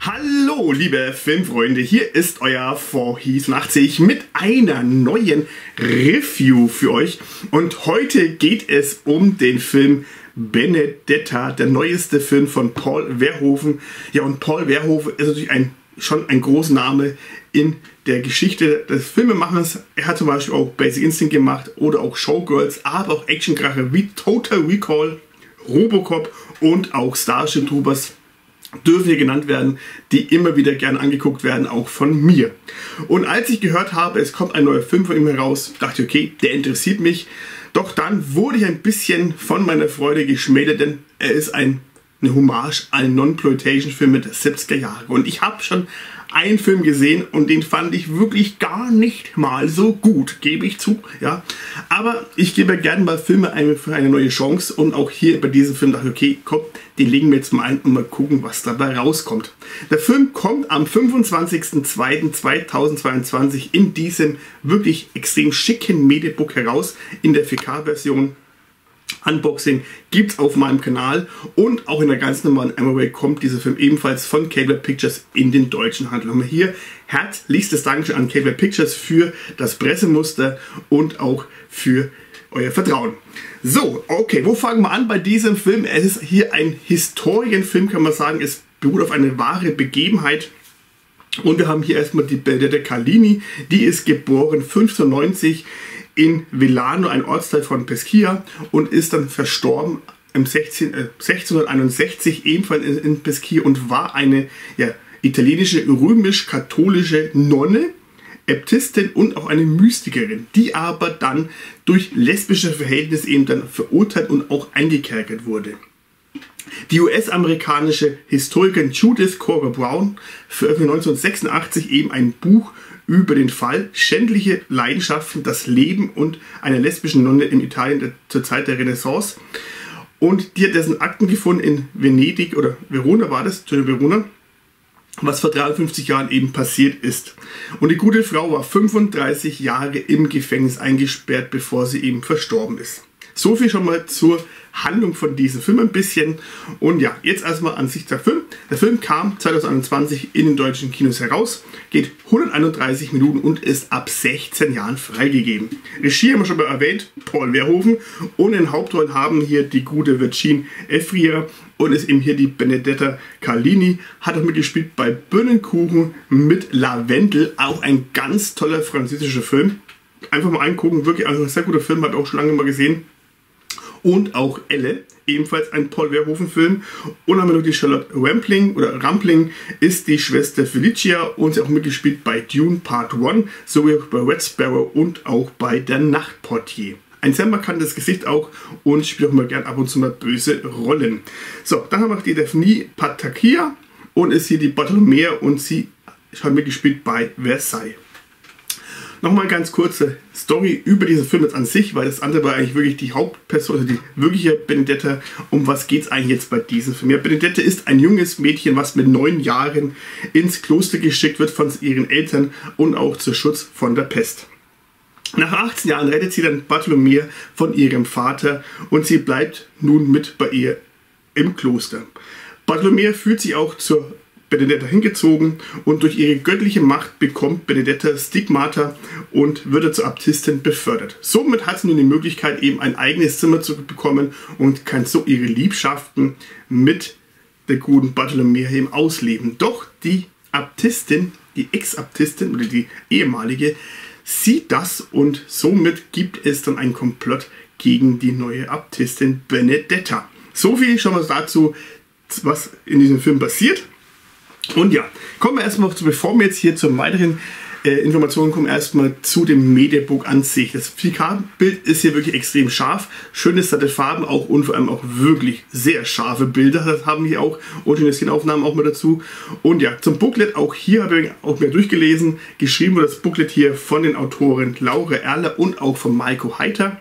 Hallo liebe Filmfreunde, hier ist euer 4Heath80 mit einer neuen Review für euch und heute geht es um den Film Benedetta, der neueste Film von Paul Verhoeven. Ja, und Paul Verhoeven ist natürlich schon ein großer Name in der Geschichte des Filmemachers. Er hat zum Beispiel auch Basic Instinct gemacht oder auch Showgirls, aber auch Actionkracher wie Total Recall, Robocop und auch Starship Troopers dürfen hier genannt werden, die immer wieder gerne angeguckt werden, auch von mir. Und als ich gehört habe, es kommt ein neuer Film von ihm heraus, dachte ich, okay, der interessiert mich. Doch dann wurde ich ein bisschen von meiner Freude geschmälert, denn er ist eine Hommage an Non-Ploitation-Film mit 70er Jahren. Und ich habe schon einen Film gesehen und den fand ich wirklich gar nicht mal so gut, gebe ich zu. Ja. Aber ich gebe gerne mal Filme für eine neue Chance und auch hier bei diesem Film dachte ich, okay, komm, den legen wir jetzt mal ein und mal gucken, was dabei rauskommt. Der Film kommt am 25.02.2022 in diesem wirklich extrem schicken Mediabook heraus, in der 4K-Version. Unboxing gibt es auf meinem Kanal und auch in der ganz normalen Amway kommt dieser Film ebenfalls von Cable Pictures in den deutschen Handel. Haben wir hier herzlichstes Dankeschön an Cable Pictures für das Pressemuster und auch für euer Vertrauen. So, okay, wo fangen wir an bei diesem Film? Es ist hier ein Historienfilm, kann man sagen. Es beruht auf eine wahre Begebenheit. Und wir haben hier erstmal die Benedetta Carlini, die ist geboren 1590 in Villano, ein Ortsteil von Pescia, und ist dann verstorben im 1661 ebenfalls in Pescia und war eine italienische römisch-katholische Nonne, Äbtistin und auch eine Mystikerin, die aber dann durch lesbische Verhältnisse eben dann verurteilt und auch eingekerkert wurde. Die US-amerikanische Historikerin Judith Cora Brown veröffentlichte 1986 eben ein Buch über den Fall Schändliche Leidenschaften, das Leben und einer lesbischen Nonne in Italien zur Zeit der Renaissance. Und die hat dessen Akten gefunden in Venedig oder Verona war das, Verona, was vor 53 Jahren eben passiert ist. Und die gute Frau war 35 Jahre im Gefängnis eingesperrt, bevor sie eben verstorben ist. So viel schon mal zur Handlung von diesem Film ein bisschen. Und ja, jetzt erstmal an sich der Film. Der Film kam 2021 in den deutschen Kinos heraus, geht 131 Minuten und ist ab 16 Jahren freigegeben. Regie haben wir schon mal erwähnt, Paul Verhoeven. Und in Hauptrollen haben hier die gute Virginie Efira und ist eben hier die Benedetta Carlini. Hat auch mitgespielt bei Birnenkuchen mit Lavendel, auch ein ganz toller französischer Film. Einfach mal angucken, wirklich ein sehr guter Film, hat auch schon lange mal gesehen. Und auch Elle, ebenfalls ein Paul Verhoeven-Film. Und haben wir noch die Charlotte Rampling, ist die Schwester Felicia und sie hat auch mitgespielt bei Dune Part 1, sowie auch bei Red Sparrow und auch bei Der Nachtportier. Ein sehr markantes Gesicht auch und spielt auch mal gern ab und zu mal böse Rollen. So, dann haben wir noch die Daphne Patakia und ist hier die Bartolomea und sie hat mitgespielt bei Versailles. Nochmal ganz kurze Story über diesen Film jetzt an sich, weil das andere war eigentlich wirklich die Hauptperson, also die wirkliche Benedetta. Um was geht es eigentlich jetzt bei diesem Film? Ja, Benedetta ist ein junges Mädchen, was mit 9 Jahren ins Kloster geschickt wird von ihren Eltern und auch zur Schutz von der Pest. Nach 18 Jahren rettet sie dann Bartolomea von ihrem Vater und sie bleibt nun mit bei ihr im Kloster. Bartolomea fühlt sich auch zur Benedetta hingezogen und durch ihre göttliche Macht bekommt Benedetta Stigmata und wird zur Äbtistin befördert. Somit hat sie nun die Möglichkeit, eben ein eigenes Zimmer zu bekommen und kann so ihre Liebschaften mit der guten Bartolomea eben ausleben. Doch die Äbtistin, die Ex-Äbtistin oder die ehemalige, sieht das und somit gibt es dann einen Komplott gegen die neue Äbtistin Benedetta. So viel schon mal dazu, was in diesem Film passiert. Und ja, kommen wir erstmal, bevor wir jetzt hier zu weiteren Informationen kommen, erstmal zu dem Mediabook an sich. Das 4K-Bild ist hier wirklich extrem scharf, schöne satte Farben auch und vor allem auch wirklich sehr scharfe Bilder. Das haben wir auch und die Szenen-Aufnahmen auch mal dazu. Und ja, zum Booklet, auch hier habe ich auch mehr durchgelesen. Geschrieben wurde das Booklet hier von den Autoren Laura Erler und auch von Maiko Heiter.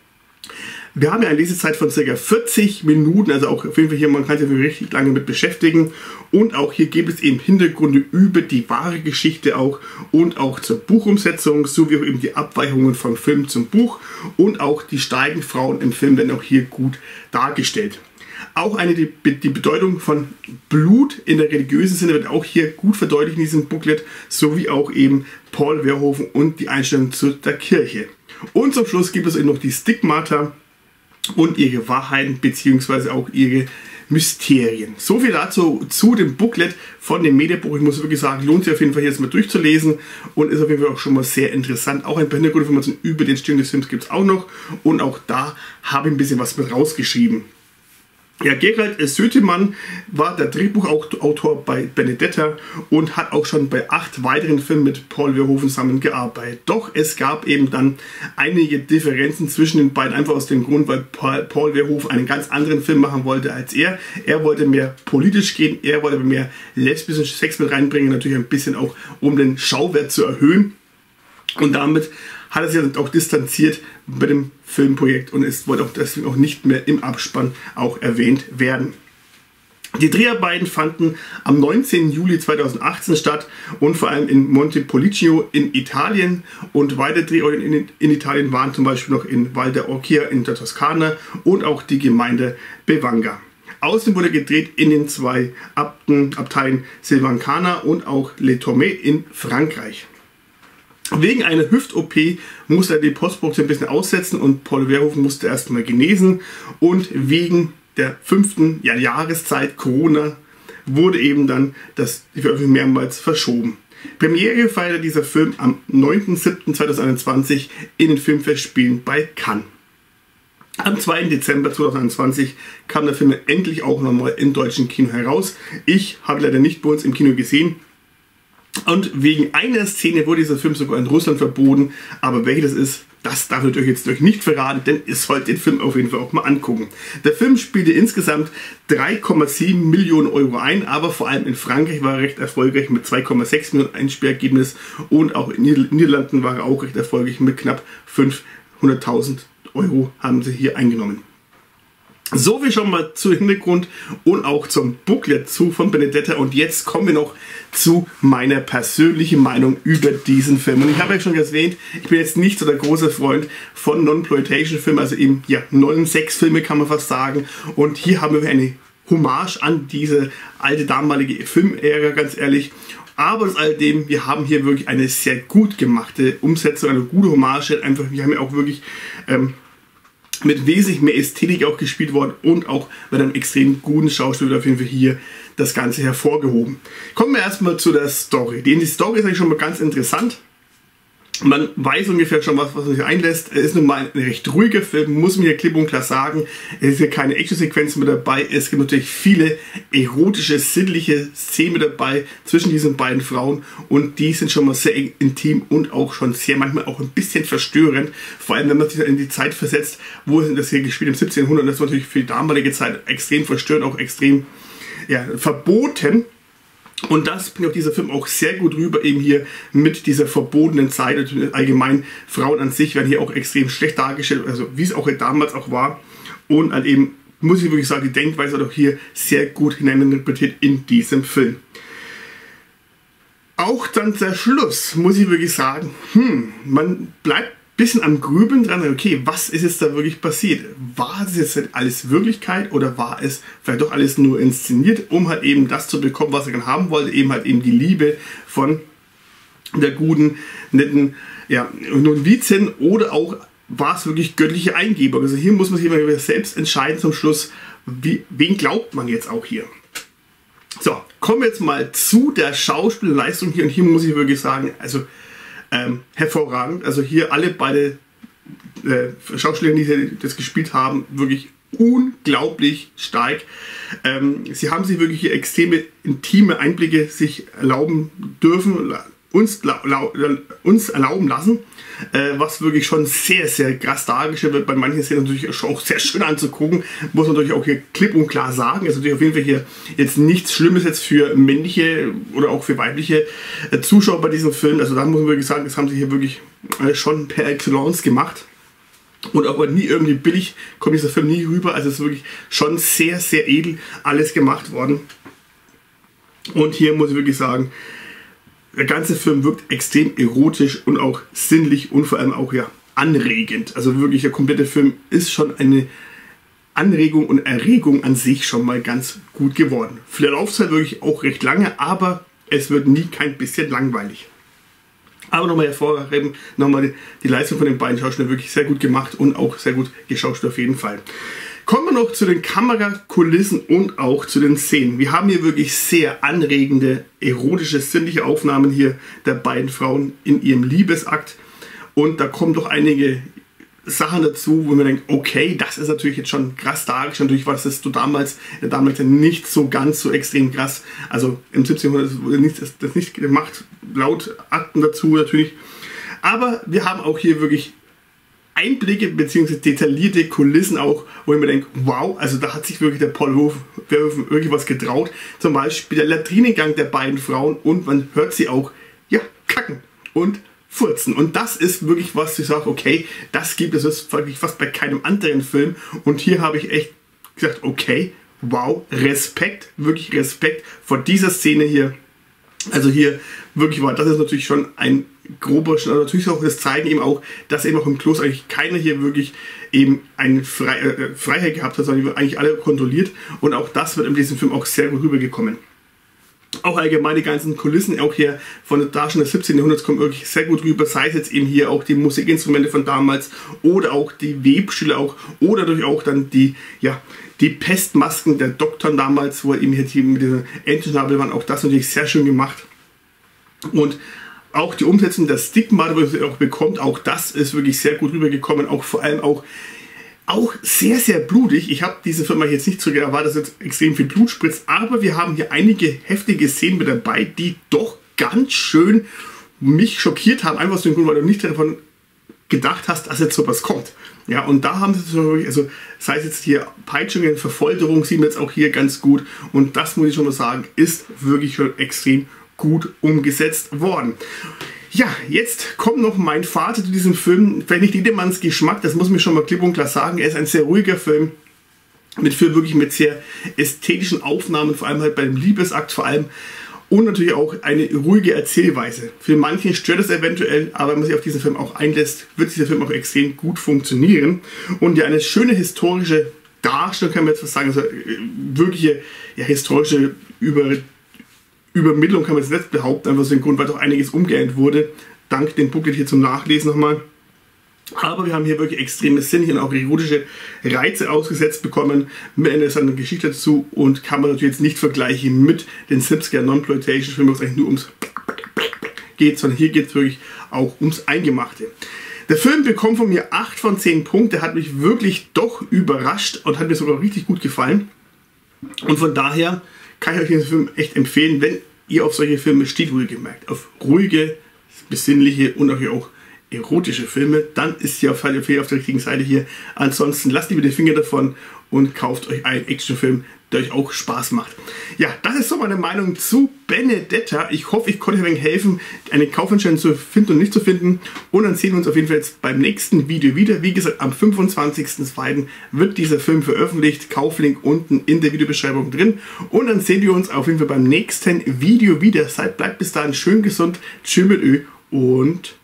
Wir haben ja eine Lesezeit von ca. 40 Minuten, also auch auf jeden Fall hier, man kann sich richtig lange mit beschäftigen. Und auch hier gibt es eben Hintergründe über die wahre Geschichte auch und auch zur Buchumsetzung, sowie auch eben die Abweichungen vom Film zum Buch und auch die starken Frauen im Film werden auch hier gut dargestellt. Auch die Bedeutung von Blut in der religiösen Sinne wird auch hier gut verdeutlicht in diesem Booklet, sowie auch eben Paul Verhoeven und die Einstellung zu der Kirche. Und zum Schluss gibt es eben noch die Stigmata und ihre Wahrheiten bzw. auch ihre Mysterien. So viel dazu zu dem Booklet von dem Mediabook. Ich muss wirklich sagen, lohnt sich auf jeden Fall jetzt mal durchzulesen und ist auf jeden Fall auch schon mal sehr interessant. Auch ein paar Hintergrundinformationen über den Entstehung des Films gibt es auch noch und auch da habe ich ein bisschen was mit rausgeschrieben. Ja, Gerald Sötemann war der Drehbuchautor bei Benedetta und hat auch schon bei 8 weiteren Filmen mit Paul Verhoeven zusammengearbeitet. Doch es gab eben dann einige Differenzen zwischen den beiden, einfach aus dem Grund, weil Paul Verhoeven einen ganz anderen Film machen wollte als er. Er wollte mehr politisch gehen, er wollte mehr lesbischen Sex mit reinbringen, natürlich ein bisschen auch, um den Schauwert zu erhöhen. Und damit hat er sich dann auch distanziert bei dem Filmprojekt und es wollte auch deswegen auch nicht mehr im Abspann auch erwähnt werden. Die Dreharbeiten fanden am 19. Juli 2018 statt und vor allem in Montepulciano in Italien und weitere Drehorte in Italien waren zum Beispiel noch in Val d'Orcia in der Toskana und auch die Gemeinde Bevanga. Außerdem wurde gedreht in den 2 Abteien Silvancana und auch Les Tourmets in Frankreich. Wegen einer Hüft-OP musste er die Postproduktion ein bisschen aussetzen und Paul Verhoeven musste erstmal genesen und wegen der 5. Jahreszeit Corona wurde eben dann die Veröffentlichung mehrmals verschoben. Premiere feierte dieser Film am 9.7.2021 in den Filmfestspielen bei Cannes. Am 2. Dezember 2021 kam der Film endlich auch nochmal im deutschen Kino heraus. Ich habe leider nicht bei uns im Kino gesehen. Und wegen einer Szene wurde dieser Film sogar in Russland verboten. Aber welche das ist, das darf ich euch jetzt nicht verraten, denn ihr sollt den Film auf jeden Fall auch mal angucken. Der Film spielte insgesamt 3,7 Millionen Euro ein, aber vor allem in Frankreich war er recht erfolgreich mit 2,6 Millionen Einspielergebnis und auch in Niederlanden war er auch recht erfolgreich mit knapp 500.000 Euro haben sie hier eingenommen. So viel schon mal zu Hintergrund und auch zum Booklet von Benedetta. Und jetzt kommen wir noch zu meiner persönlichen Meinung über diesen Film. Und ich habe ja schon erwähnt, ich bin jetzt nicht so der große Freund von Non-Ploitation-Filmen, also eben ja, Non-Sex-Filme kann man fast sagen. Und hier haben wir eine Hommage an diese alte damalige Filmära, ganz ehrlich. Aber aus alledem, wir haben hier wirklich eine sehr gut gemachte Umsetzung, eine gute Hommage. Einfach, wir haben ja auch wirklich mit wesentlich mehr Ästhetik auch gespielt worden und auch mit einem extrem guten Schauspiel wird auf jeden Fall hier das Ganze hervorgehoben. Kommen wir erstmal zu der Story. Die Story ist eigentlich schon mal ganz interessant. Man weiß ungefähr schon, was man sich einlässt. Es ist nun mal ein recht ruhiger Film, muss man hier klipp und klar sagen. Es ist hier keine Actionsequenzen mit dabei. Es gibt natürlich viele erotische, sinnliche Szenen mit dabei zwischen diesen beiden Frauen. Und die sind schon mal sehr intim und auch schon sehr, manchmal auch ein bisschen verstörend. Vor allem, wenn man sich in die Zeit versetzt, wo ist das hier gespielt im 1700. Das war natürlich für die damalige Zeit extrem verstörend, auch extrem verboten. Und das bringt auch dieser Film auch sehr gut rüber, eben hier mit dieser verbotenen Zeit. Und allgemein Frauen an sich werden hier auch extrem schlecht dargestellt, also wie es auch damals auch war. Und halt eben, muss ich wirklich sagen, die Denkweise wird auch hier sehr gut hineininterpretiert in diesem Film. Auch dann der Schluss, muss ich wirklich sagen, man bleibt ein bisschen am Grübeln dran, okay, was ist jetzt da wirklich passiert? War es jetzt alles Wirklichkeit oder war es vielleicht doch alles nur inszeniert, um halt eben das zu bekommen, was er dann haben wollte, eben halt eben die Liebe von der guten, netten, Novizin, oder auch war es wirklich göttliche Eingebung? Also hier muss man sich immer selbst entscheiden zum Schluss, wen glaubt man jetzt auch hier? So, kommen wir jetzt mal zu der Schauspielleistung hier und hier muss ich wirklich sagen, also hervorragend. Also hier alle beide Schauspieler, die das gespielt haben, wirklich unglaublich stark. Sie haben sich wirklich hier extreme intime Einblicke sich erlauben dürfen, uns erlauben lassen, was wirklich schon sehr, sehr krass dargestellt wird. Bei manchen Szenen natürlich auch sehr schön anzugucken, muss man natürlich auch hier klipp und klar sagen. Es ist natürlich auf jeden Fall hier jetzt nichts Schlimmes jetzt für männliche oder auch für weibliche Zuschauer bei diesem Film. Also da muss man wirklich sagen, das haben sie hier wirklich schon per Excellence gemacht. Und aber nie irgendwie billig kommt dieser Film nie rüber. Also es ist wirklich schon sehr, sehr edel alles gemacht worden. Und hier muss ich wirklich sagen, der ganze Film wirkt extrem erotisch und auch sinnlich und vor allem auch anregend. Also wirklich der komplette Film ist schon eine Anregung und Erregung an sich schon mal ganz gut geworden. Für die Laufzeit wirklich auch recht lange, aber es wird nie kein bisschen langweilig. Aber nochmal hervorheben, nochmal die Leistung von den beiden Schauspielern wirklich sehr gut gemacht und auch sehr gut geschauspielt auf jeden Fall. Kommen wir noch zu den Kamerakulissen und auch zu den Szenen. Wir haben hier wirklich sehr anregende, erotische, sinnliche Aufnahmen hier der beiden Frauen in ihrem Liebesakt. Und da kommen doch einige Sachen dazu, wo man denkt, okay, das ist natürlich jetzt schon krass dargestellt. Natürlich war das damals nicht so ganz so extrem krass. Also im 17. Jahrhundert wurde das nicht gemacht, laut Akten dazu natürlich. Aber wir haben auch hier wirklich Einblicke bzw. detaillierte Kulissen auch, wo ich mir denke, wow, also da hat sich wirklich der Paul Verhoeven wirklich was getraut. Zum Beispiel der Latrinengang der beiden Frauen und man hört sie auch, ja, kacken und furzen. Und das ist wirklich was, ich sage, okay, das gibt es wirklich fast bei keinem anderen Film. Und hier habe ich echt gesagt, okay, wow, Respekt, wirklich Respekt vor dieser Szene hier. Also hier wirklich war, das ist natürlich schon ein grober Schnitt, aber natürlich auch das zeigen eben auch, dass eben auch im Kloster eigentlich keiner hier wirklich eben eine Freiheit gehabt hat, sondern eigentlich alle kontrolliert. Und auch das wird in diesem Film auch sehr gut rübergekommen. Auch allgemein die ganzen Kulissen, auch hier von der Darstellung des 17. Jahrhunderts kommen wirklich sehr gut rüber, sei es jetzt eben hier auch die Musikinstrumente von damals oder auch die Webstühle auch oder natürlich auch dann die Pestmasken der Doktoren damals, wo eben hier mit dieser Entenschnabel waren, auch das natürlich sehr schön gemacht. Und auch die Umsetzung der Stigma, die man auch bekommt, auch das ist wirklich sehr gut rübergekommen, auch vor allem auch sehr, sehr blutig. Ich habe diese Firma jetzt nicht so erwartet, dass jetzt extrem viel Blut spritzt, aber wir haben hier einige heftige Szenen mit dabei, die doch ganz schön mich schockiert haben, einfach aus dem Grund, weil du nicht davon gedacht hast, dass jetzt sowas kommt. Ja, und da haben sie wirklich, also sei es jetzt hier Peitschungen, Verfolterung, sehen wir jetzt auch hier ganz gut und das muss ich schon mal sagen, ist wirklich schon extrem gut umgesetzt worden. Ja, jetzt kommt noch mein Fazit zu diesem Film. Vielleicht nicht jedermanns Geschmack, das muss man schon mal klipp und klar sagen. Er ist ein sehr ruhiger Film, wirklich mit sehr ästhetischen Aufnahmen, vor allem halt beim Liebesakt vor allem. Und natürlich auch eine ruhige Erzählweise. Für manche stört es eventuell, aber wenn man sich auf diesen Film auch einlässt, wird dieser Film auch extrem gut funktionieren. Und ja, eine schöne historische Darstellung, kann man jetzt was sagen, also wirkliche historische Übermittlung kann man jetzt nicht behaupten, einfach aus dem Grund, weil doch einiges umgeändert wurde. Dank dem Booklet hier zum Nachlesen nochmal. Aber wir haben hier wirklich extreme sinnliche und auch erotische Reize ausgesetzt bekommen mit einer interessanten Geschichte dazu und kann man natürlich jetzt nicht vergleichen mit den 70er Non-Ploitation-Filmen, wo es eigentlich nur ums geht, sondern hier geht es wirklich auch ums Eingemachte. Der Film bekommt von mir 8 von 10 Punkten, der hat mich wirklich doch überrascht und hat mir sogar richtig gut gefallen. Und von daher kann ich euch diesen Film echt empfehlen, wenn ihr auf solche Filme steht, wohlgemerkt, auf ruhige, besinnliche und auch erotische Filme, dann ist ihr auf der richtigen Seite hier. Ansonsten lasst lieber die Finger davon und kauft euch einen Actionfilm, der euch auch Spaß macht. Ja, das ist so meine Meinung zu Benedetta. Ich hoffe, ich konnte euch ein wenig helfen, einen Kaufentscheid zu finden und nicht zu finden. Und dann sehen wir uns auf jeden Fall jetzt beim nächsten Video wieder. Wie gesagt, am 25.02. wird dieser Film veröffentlicht. Kauflink unten in der Videobeschreibung drin. Und dann sehen wir uns auf jeden Fall beim nächsten Video wieder. Bleibt bis dahin schön gesund. Tschüss mit Ö und